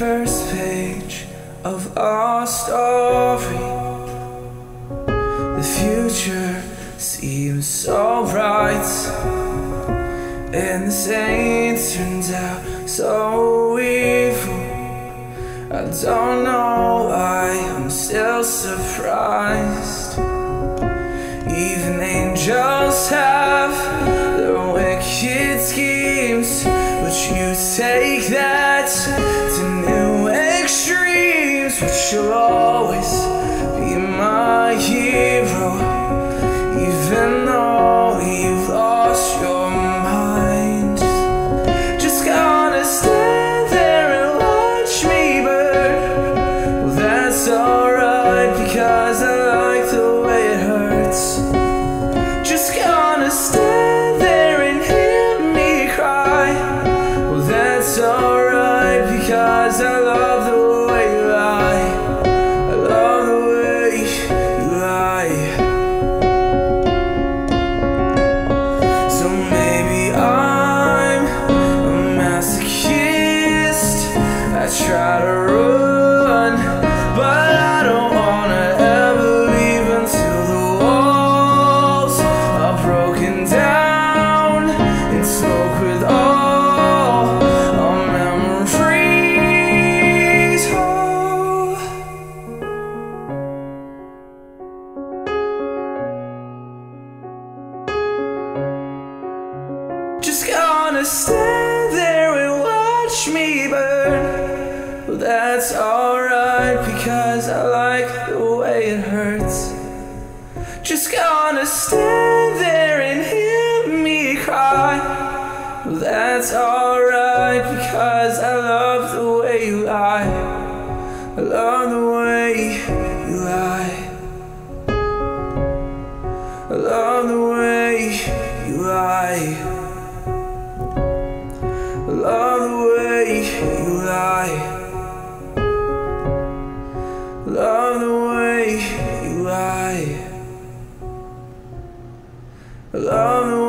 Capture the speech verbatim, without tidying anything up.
first page of our story. The future seems so bright, and the saints turned out so evil. I don't know why I'm still surprised. Even angels have their wicked schemes, but you take that to new extremes. But you'll always be my hero, even though you've lost your mind. Just gonna stand there and watch me burn. Well, that's alright, because I like the way it hurts. Just gonna stand there and hear me cry. Well, that's alright, because I love the way you lie. I love the way you lie. So maybe I'm a masochist. I try to run, but I don't wanna ever leave until the walls are broken down and smoke with all our memories. Oh, just gonna stand there and watch me burn. Well, that's alright, because I like the way it hurts. Just gonna stand there and hear me cry. Well, that's alright, because I love the way you lie. I love the way you lie. I love the way you lie. I love the way you lie. Love the way you lie. Love the